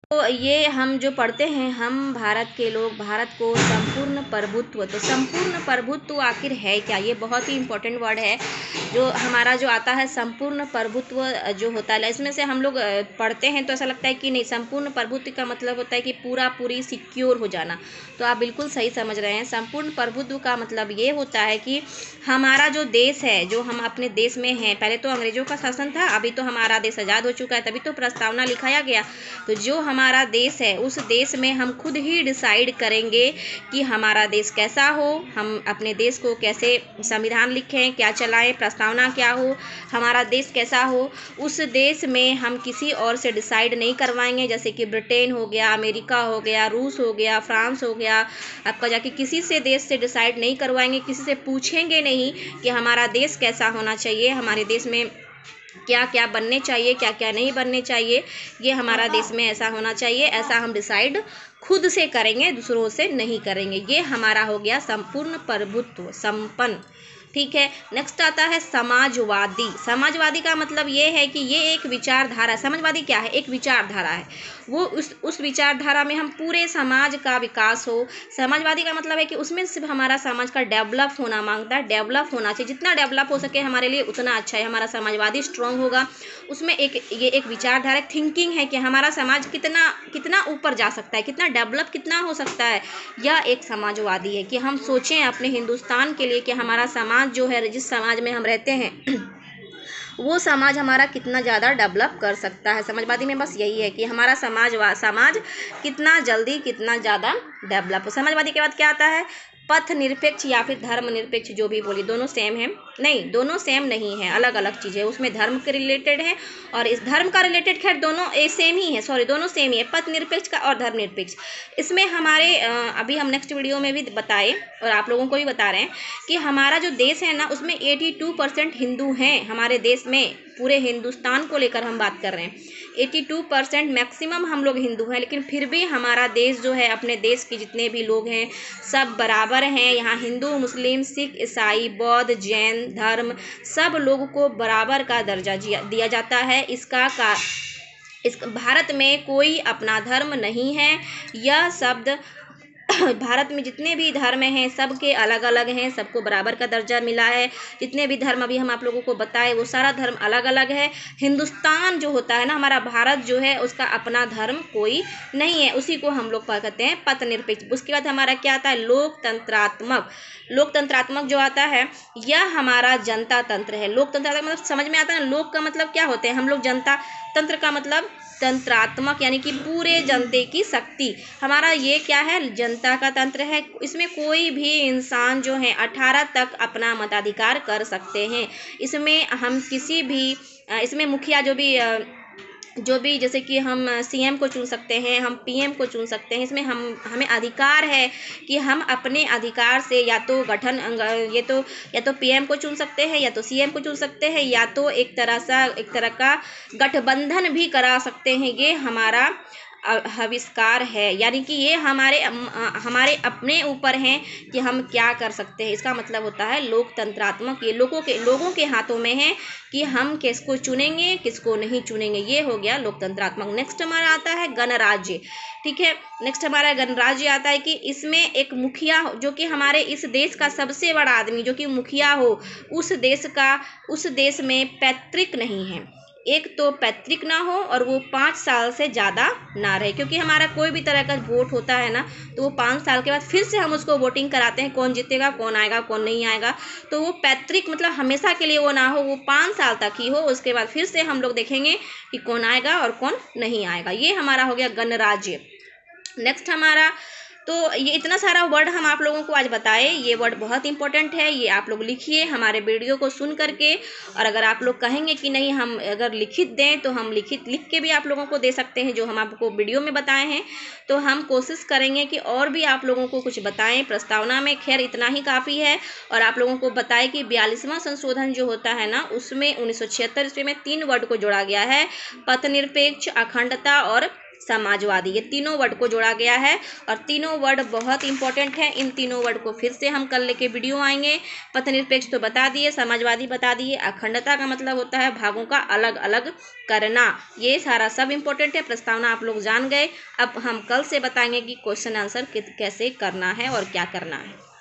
तो ये हम जो पढ़ते हैं, हम भारत के लोग, भारत को संपूर्ण प्रभुत्व, तो संपूर्ण प्रभुत्व आखिर है क्या? ये बहुत ही इम्पोर्टेंट वर्ड है जो हमारा जो आता है संपूर्ण प्रभुत्व जो होता है, इसमें से हम लोग पढ़ते हैं तो ऐसा लगता है कि नहीं, संपूर्ण प्रभुत्व का मतलब होता है कि पूरा पूरी सिक्योर हो जाना। तो आप बिल्कुल सही समझ रहे हैं। संपूर्ण प्रभुत्व का मतलब ये होता है कि हमारा जो देश है, जो हम अपने देश में हैं, पहले तो अंग्रेजों का शासन था, अभी तो हमारा देश आज़ाद हो चुका है, तभी तो प्रस्तावना लिखाया गया। तो जो हमारा देश है, उस देश में हम खुद ही डिसाइड करेंगे कि हमारा देश कैसा हो, हम अपने देश को कैसे संविधान लिखें, क्या चलाएं, प्रस्तावना क्या हो, हमारा देश कैसा हो। उस देश में हम किसी और से डिसाइड नहीं करवाएंगे, जैसे कि ब्रिटेन हो गया, अमेरिका हो गया, रूस हो गया, फ्रांस हो गया, आपका जाके किसी से देश से डिसाइड नहीं करवाएंगे, किसी से पूछेंगे नहीं कि हमारा देश कैसा होना चाहिए, हमारे देश में क्या क्या बनने चाहिए, क्या क्या नहीं बनने चाहिए, ये हमारा देश में ऐसा होना चाहिए, ऐसा हम डिसाइड खुद से करेंगे, दूसरों से नहीं करेंगे। ये हमारा हो गया संपूर्ण प्रभुत्व, संपन्न। ठीक है। नेक्स्ट आता है समाजवादी। समाजवादी का मतलब ये है कि ये एक विचारधारा, समाजवादी क्या है? एक विचारधारा है। वो उस विचारधारा में हम पूरे समाज का विकास हो। समाजवादी का मतलब है कि उसमें सिर्फ हमारा समाज का डेवलप होना मांगता है, डेवलप होना चाहिए, जितना डेवलप हो सके हमारे लिए उतना अच्छा है। हमारा समाजवादी स्ट्रांग होगा। उसमें ये एक विचारधारा, थिंकिंग है कि हमारा समाज कितना कितना ऊपर जा सकता है, कितना डेवलप कितना हो सकता है। यह एक समाजवादी है कि हम सोचें अपने हिंदुस्तान के लिए कि हमारा समाज जो है, जिस समाज में हम रहते हैं वो समाज हमारा कितना ज़्यादा डेवलप कर सकता है। समाजवादी में बस यही है कि हमारा समाज कितना जल्दी कितना ज़्यादा डेवलप हो। समाजवादी के बाद क्या आता है? पथ निरपेक्ष या फिर धर्म निरपेक्ष, जो भी बोली, दोनों सेम है? नहीं, दोनों सेम नहीं है, अलग अलग चीज़ें। उसमें धर्म के रिलेटेड है और इस धर्म का रिलेटेड खैर दोनों सेम ही है, सॉरी दोनों सेम ही है, पथ निरपेक्ष का और धर्म निरपेक्ष। इसमें हमारे अभी हम नेक्स्ट वीडियो में भी बताए और आप लोगों को भी बता रहे हैं कि हमारा जो देश है ना, उसमें 82% हिंदू हैं हमारे देश में। पूरे हिंदुस्तान को लेकर हम बात कर रहे हैं, 82% मैक्सिमम हम लोग हिंदू हैं, लेकिन फिर भी हमारा देश जो है, अपने देश के जितने भी लोग हैं सब बराबर हैं। यहाँ हिंदू, मुस्लिम, सिख, ईसाई, बौद्ध, जैन धर्म, सब लोगों को बराबर का दर्जा दिया जाता है। इस भारत में कोई अपना धर्म नहीं है। यह शब्द भारत में जितने भी धर्म हैं सबके अलग अलग हैं, सबको बराबर का दर्जा मिला है। जितने भी धर्म अभी हम आप लोगों को बताए वो सारा धर्म अलग अलग है। हिंदुस्तान जो होता है ना, हमारा भारत जो है, उसका अपना धर्म कोई नहीं है, उसी को हम लोग कहते हैं पथ निरपेक्ष। उसके बाद हमारा क्या आता है? लोकतंत्रात्मक। लोकतंत्रात्मक जो आता है यह हमारा जनता तंत्र है। लोकतंत्रात्मक मतलब समझ में आता है? लोक का मतलब क्या होते हैं हम लोग, जनता, तंत्र का मतलब तंत्रात्मक, यानी कि पूरे जनते की शक्ति। हमारा ये क्या है? जनता का तंत्र है। इसमें कोई भी इंसान जो है 18 तक अपना मताधिकार कर सकते हैं। इसमें हम किसी भी इसमें मुखिया जो भी जैसे कि हम सीएम को चुन सकते हैं, हम पीएम को चुन सकते हैं। इसमें हमें अधिकार है कि हम अपने अधिकार से या तो या तो पीएम को चुन सकते हैं, या तो सीएम को चुन सकते हैं, या तो एक तरह का गठबंधन भी करा सकते हैं। ये हमारा आविष्कार है, यानी कि ये हमारे अपने ऊपर हैं कि हम क्या कर सकते हैं। इसका मतलब होता है लोकतंत्रात्मक। ये लोगों के हाथों में है कि हम किसको चुनेंगे, किसको नहीं चुनेंगे। ये हो गया लोकतंत्रात्मक। नेक्स्ट हमारा आता है गणराज्य। ठीक है, नेक्स्ट हमारा गणराज्य आता है कि इसमें एक मुखिया जो कि हमारे इस देश का सबसे बड़ा आदमी जो कि मुखिया हो, उस देश में पैतृक नहीं है। एक तो पैतृक ना हो और वो 5 साल से ज़्यादा ना रहे, क्योंकि हमारा कोई भी तरह का वोट होता है ना, तो वो 5 साल के बाद फिर से हम उसको वोटिंग कराते हैं, कौन जीतेगा, कौन आएगा, कौन नहीं आएगा। तो वो पैतृक मतलब हमेशा के लिए वो ना हो, वो 5 साल तक ही हो, उसके बाद फिर से हम लोग देखेंगे कि कौन आएगा और कौन नहीं आएगा। ये हमारा हो गया गणराज्य। नेक्स्ट हमारा, तो ये इतना सारा वर्ड हम आप लोगों को आज बताए। ये वर्ड बहुत इंपॉर्टेंट है, ये आप लोग लिखिए हमारे वीडियो को सुन करके। और अगर आप लोग कहेंगे कि नहीं हम अगर लिखित दें तो हम लिख के भी आप लोगों को दे सकते हैं, जो हम आपको वीडियो में बताए हैं। तो हम कोशिश करेंगे कि और भी आप लोगों को कुछ बताएं। प्रस्तावना में खैर इतना ही काफ़ी है। और आप लोगों को बताएं कि 42वां संशोधन जो होता है ना, उसमें 1976 ईस्वी में 3 वर्ड को जोड़ा गया है: पथ निरपेक्ष, अखंडता और समाजवादी। ये तीनों वर्ड को जोड़ा गया है और तीनों वर्ड बहुत इंपॉर्टेंट है। इन तीनों वर्ड को फिर से हम कल लेके वीडियो आएंगे। पथनिरपेक्ष तो बता दिए, समाजवादी बता दिए, अखंडता का मतलब होता है भागों का अलग अलग करना। ये सारा सब इंपॉर्टेंट है। प्रस्तावना आप लोग जान गए। अब हम कल से बताएंगे कि क्वेश्चन आंसर कैसे करना है और क्या करना है।